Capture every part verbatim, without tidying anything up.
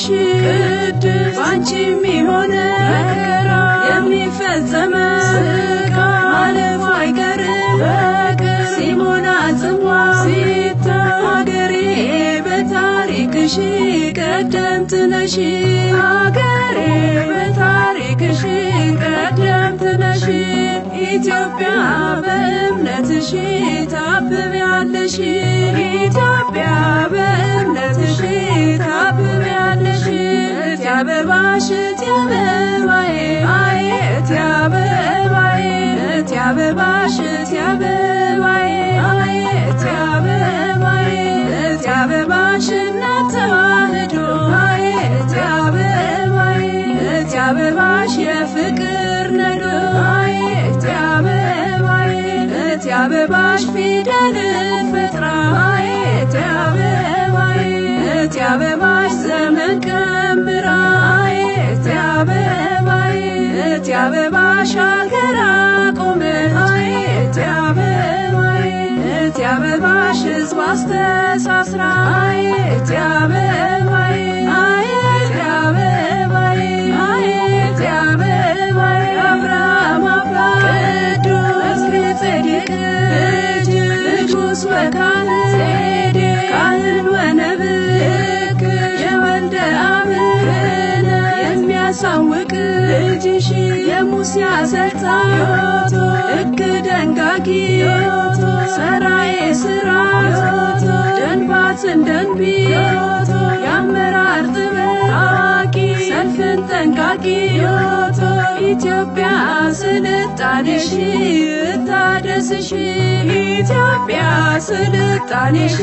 ቅድስ ባንቺ የሚሆነ መከራ የሚፈጸመ ስጋ ማለፉ አይቀርም በቅር ሲሞላ ጽዋ ሲታ ሀገሬ በታሪክሽ ቀደምት ነሽ ሀገሬ በታሪክሽ ቀደምት ነሽ ኢትዮጵያ በእምነትሽ ታብቢያለሽ ኢትዮጵያ በእምነትሽ ታብቢያለሽ እቴ አበባሽ እቴ አበባዬ አይ እቴ አበባዬ እቴ አበባሽ እቴ አበባዬ አይ እቴ አበባዬ እቴ አበባሽ እናት ተዋህዶ አይ እቴ አበባዬ እቴ አበባሽ የፍቅር ነዶ አይ እቴ አበባዬ እቴ አበባሽ ፊደልን ፈጥራ አይ እቴ አበባዬ እቴ አበባሽ ዘመን ቀምራ አይ እቴ አበባዬ እቴ አበባሽ አገር አቆመች አይ እቴ አበባዬ እቴ አበባሽ ሕዝብ አስተሳስራ አይ እቴ አበባዬ አይ እቴ አበባዬ አይ እቴ አበባዬ አብርሃም አባት ቅዱስ ጼዴቅ ልጅ ንጉሥ ወካህን ጼዴቅ ካህን ወነብክ የወልደ አብ ክህነት የሚያሳውቅ ልጅሽ የሙሴ አሰልጣኝ ዮቶ ሕግ ደንጋጊ ዮቶ ሠራዬ ሥራ ዮቶ ደንባትን ደንቢ ዮቶ የአመራር ጥበብ አዋቂ ሰልፍን ጠንቃቂ ዮቶ ኢትዮጵያ ስልጣኔሽ እታደስሽ ኢትዮጵያ ስልጣኔሽ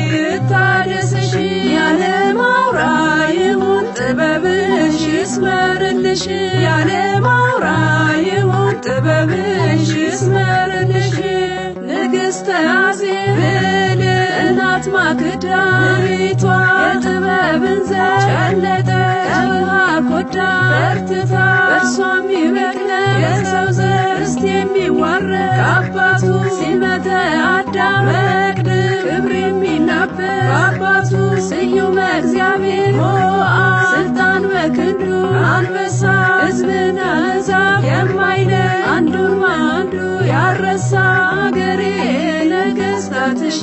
እታደስሽ የዓለም አውራ ይሁን ጥበብሽ ይስመርልሽ የዓለም አውራ ይሁን ጥበብሽ ይስመርልሽ ንግሥተ አዜብ ብልህ እናት ማክዳ ሪቷ የጥበብን ዘር ጨለጠ ከውሃ ኮዳ በርትታ በእርሷም ይበቅላል የሰው ዘር ርስት የሚዋረድ ከአባቱ ሲመተ አዳም መቅድም ክብር የሚናበብ በአባቱ ስዩመ እግዚአብሔር ሞአ ስልጣን በክንዱ አንበሳ ሕዝብን አሕዛብ የማይለይ አንዱን በአንዱ ያረሳ አገሬ ነገሥታትሽ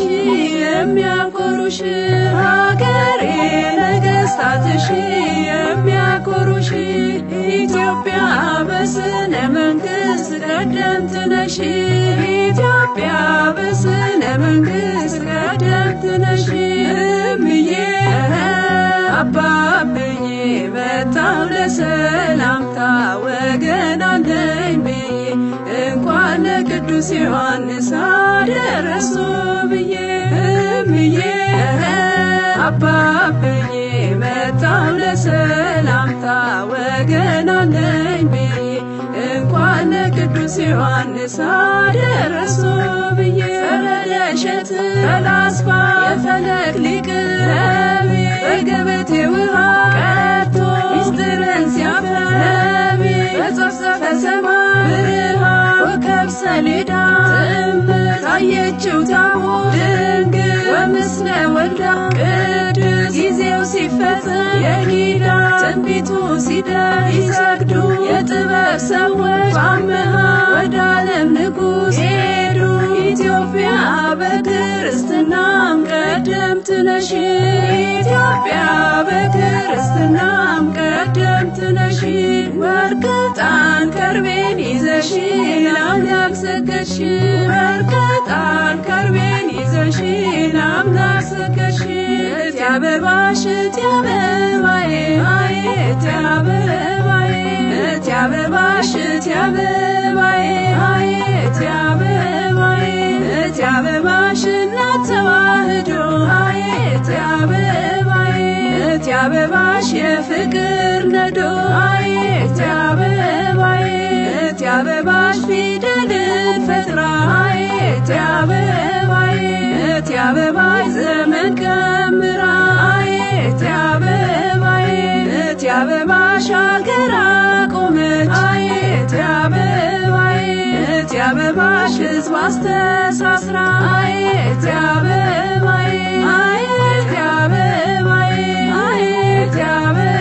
የሚያኮሩሽ ሀገሬ ነገሥታትሽ የሚያኮሩሽ ኢትዮጵያ በስነ መንግሥት ቀደምት ነሽ ኢትዮጵያ በስነ መንግሥት ቀደምት ነሽ እምዬ አባብዬ መጣሁ ለሰላምታ ወገን አለኝ ብዬ እንኳን ለቅዱስ ዮሐንስ አደረሱ ብዬ እምዬ አባብዬ መጣሁ ለሰላምታ ወገን አለኝ ብዬ እንኳን ለቅዱስ ዮሐንስ አደረሱ ብዬ ፈለሸት ፈላስፋ የፈለክ ሊቅ ነቢይ በገበቴ ውሃ ቀድቶ ሚስጥርን ሲያፈነቢ በጸፍጸፈ ሰማይ ብርሃን ኮከብ ሰሌዳ ትዕምር ታየችው ታቦት ድንግል ወምስለ ወልዳ ቅድስ ጊዜው ሲፈጸም የኪዳን ትንቢቱ ሲደርስ ይሰግዱ የጥበብ ሰዎች በአምሃ ወደ ዓለም ንጉሥ ሄዱ ኢትዮጵያ በክርስትናም ቀደምት ነሽ ኢትዮጵያ በክርስትናም ቀደምት ነሽ ወርቅ ዕጣን ከርቤን ይዘሽ ለአምላክ ሰገድሽ ወርቅ ዕጣን ከርቤን ይዘሽ ለአምላክ ሰገድሽ እቴ አበባሽ እቴ አበባዬ አይ እቴ አበባዬ እቴ አበባሽ እቴ አበባዬ አይ እቴ አበባዬ እቴ አበባሽ እናት ተዋህዶ አይ እቴ አበባዬ እቴ አበባሽ የፍቅር ነዶ አይ እቴ አበባዬ እቴ አበባሽ ፊደልን ፈጥራ አይ እቴ አበባዬ እቴ አበባሽ ዘመን ቀምራ አይ እቴ አበባዬ እቴ አበባሽ አገር አቆመች አይ እቴ አበባዬ እቴ አበባሽ ሕዝብ አስተሳስራ አይ እቴ አበባዬ አይ እቴ አበባዬ አይ እቴ አበባዬ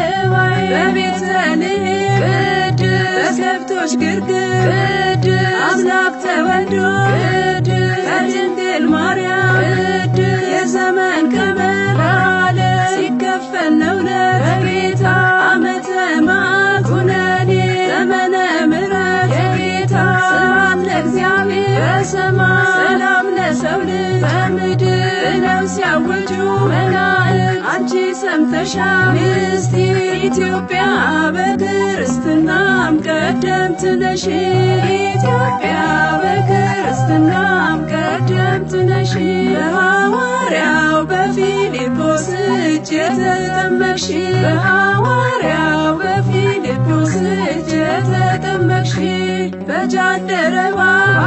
ቤተልሔም ቅድስ በከብቶች ግርግር ቅድስ አምላክ ተወልዶ ቅድስ ከድንግል ማርያም ቅድስ የዘመን ቀመር ባለ ሲከፈል ነው ለጌታ ዓመተ መዓት ኩነኔ ዘመነ ምሕረት የጌታ ስብሐት ለእግዚአብሔር በሰማይ ሰላም ለሰው ልጅ በምድር ብለው ሲያውጁ መላእክት አንቺ ሰምተሻል ምስጢር ኢትዮጵያ በክርስትናም ቀደምት ነሽ ኢትዮጵያ በክርስትናም ቀደምት ነሽ በሐዋርያው በፊልጶስ እጅ የተጠመቅሽ በሐዋርያው በፊልጶስ እጅ የተጠመቅሽ በጃንደረባ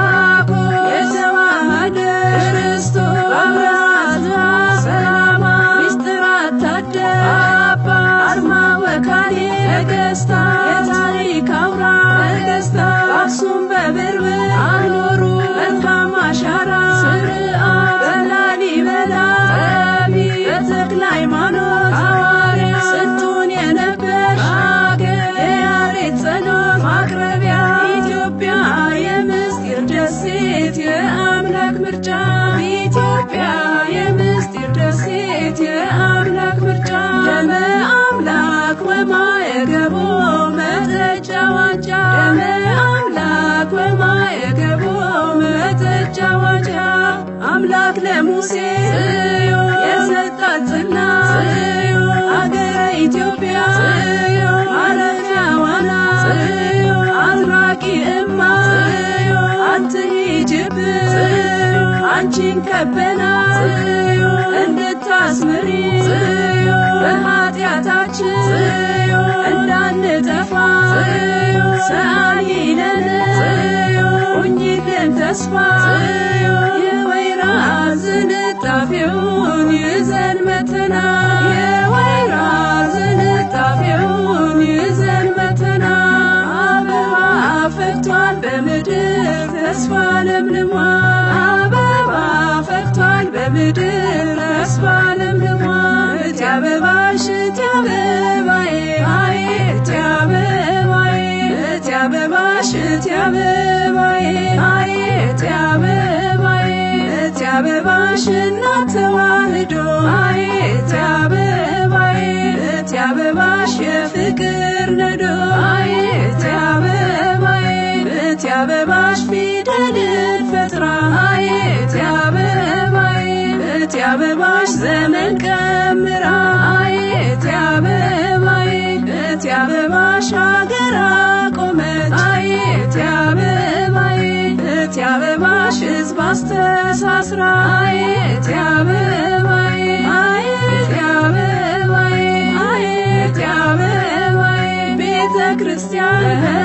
የተዋሃደ ክርስቶስ አብራዛ ሰላማ ሚስጥራት ታደለ አባ አርማ ወካሌ ነገሥታት የታሪክ አውራ ነገሥታት በአክሱም በብርብር አኖሩ መልካም አሻራ ስርዓት በላሊበላ ጠቢብ በተክለ ሃይማኖት ሐዋርያ ስንቱን የነበርሽ አገር የያሬድ ጸሎት ማቅረቢያ ኢትዮጵያ የምስጢር ደሴት የአምላክ ምርጫ ኢትዮጵያ የምስጢር ደሴት የአምላክ ምርጫ ደመ አምላክ ወማየገቦ መጠጫ ዋንጫ ደመ አምላክ ወማየገቦ መጠጫ ዋንጫ አምላክ ለሙሴ ጽዮን የሰጣት ጽላት ጽዮን አገረ ኢትዮጵያ ጽዮን ማረፊያ ዋና ጽዮን አዝራቂ እማ ጽዮን አትሂጂብን ጽዮን አንቺን ከበና ጽዮን እንድታስምሪ ጽዮን በኃጢአታችን ጽዮን እንዳንጠፋ ጽዮን ሰአሊነን ጽዮን ሁኚልን ተስፋ ጽዮን የወይራ ዝንጣፊውን ይዘን መተና የወይራ ዝንጣፊውን ይዘን መተና አበባ ፈክቷል በምድር ተስፋ ለምልሟል አበባ ፈክቷል በምድር ተስፋ ለምልሟል እቴ አበባሽ እቴ አበባዬ አይ እቴ አበባዬ እቴ አበባሽ እቴ አበባዬ አይ እቴ አበባዬ እቴ አበባሽ እናት ተዋሕዶ አይ እቴ አበባዬ እቴ አበባሽ የፍቅር ነዶ አይ እቴ አበባዬ እቴ አበባሽ ፊደልን ፈጥራ አይ እቴ አበባዬ እቴ አበባሽ ዘመን ቀምራ አይ እቴ አበባዬ እቴ አበባሽ አገር አቆመች አይ እቴ አበባዬ እቴ አበባሽ ሕዝብ አስተሳስራ አይ እቴ አበባዬ አይ እቴ አበባዬ አይ እቴ አበባዬ ቤተ ክርስቲያን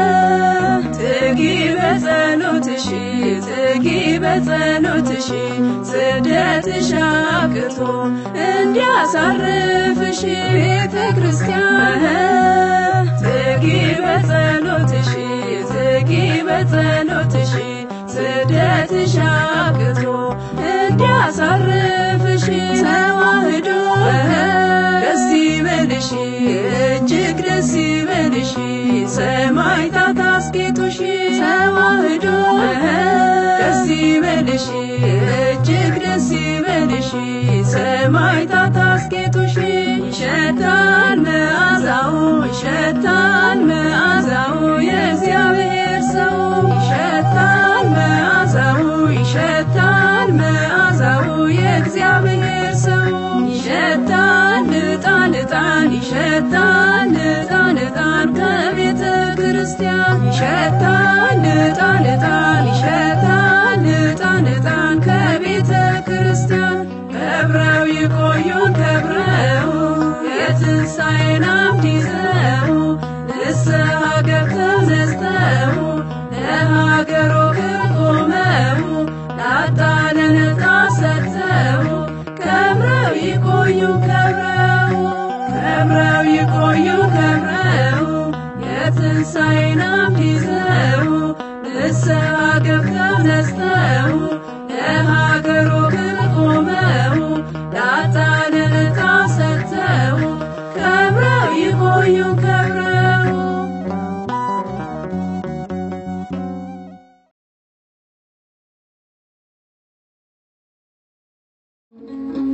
ትጊ በጸሎትሽ ትጊ በጸሎትሽ ስደትሽ አቅቶ እንዲያሳርፍሽ ቤተ ክርስቲያን ትጊ በጸሎትሽ ትጊ በጸሎትሽ ስደትሽ አቅቶ እንዲያሳርፍሽ ተዋሕዶ ደስ ይበልሽ እጅግ ደስ ይበልሽ ሰማዕታት አስጌጡሽ ተዋሕዶ ደስ ይበልሽ እጅግ ደስ ይበልሽ ሰማዕታት አስጌጡሽ ይሸታል መዓዛው ይሸታል መዓዛው የእግዚአብሔር ሰው ይሸታል መዓዛው ይሸታል መዓዛው የእግዚአብሔር ሰው ይሸታል ዕጣን ዕጣን ይሸታል ዕጣን ዕጣን ከቤተ ክርስቲያን ይሸታል ዕጣን ዕጣን ይሸታል ዕጣን ዕጣን ከቤተ ክርስቲያን ከብረው ይቆዩን ከብረው የትንሣኤን አምድ ይዘው ንስሐ ገብተው ነጽተው ለሀገሮ ክብር ቆመው ላጣን ነፃ ሰጥተው ከብረው ይቆዩ ከብረው ከብረው ይቆዩ ከብረው የትንሣኤን አምድ ይዘው ንስሐ ገብተው ነጽተው ለሀገሮ ክብር ቆመው ላጣን ነፃ ሰጥተው ከብረው ይቆዩ ከብረው you.